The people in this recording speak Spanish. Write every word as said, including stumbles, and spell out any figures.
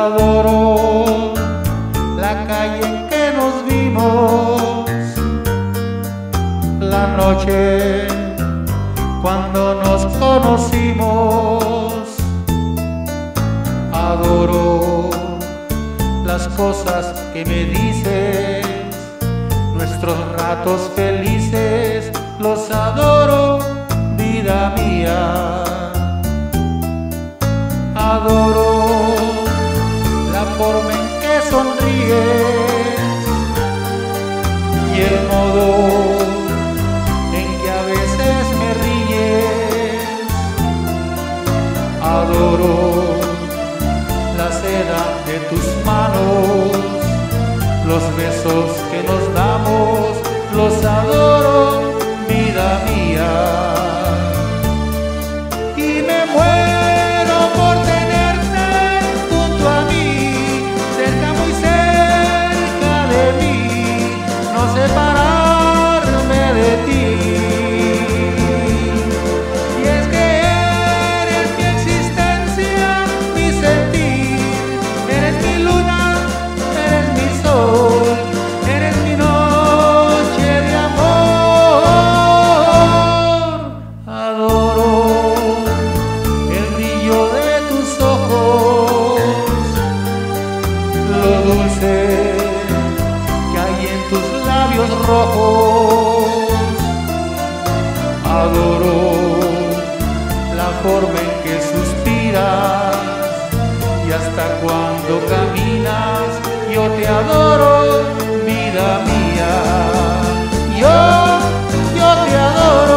Adoro la calle en que nos vimos, la noche cuando nos conocimos. Adoro las cosas que me dices, nuestros ratos felices, los adoro, vida mía. Adoro la forma en que sonríes y el modo en que a veces me ríes. Adoro la seda de tus manos, los besos que nos damos, los adoro, vida mía. Y me muero por tenerte junto a mí, cerca, muy cerca de mí, no separarme de ti. Y es que eres mi existencia, mi sentir, eres mi luna, eres mi sol, eres mi noche de amor. Adoro el brillo de tus ojos, lo dulce que hay en tus labios rojos. Adoro la forma en que suspiras y hasta cuando caminas. Yo te adoro, vida mía. Yo, yo te adoro.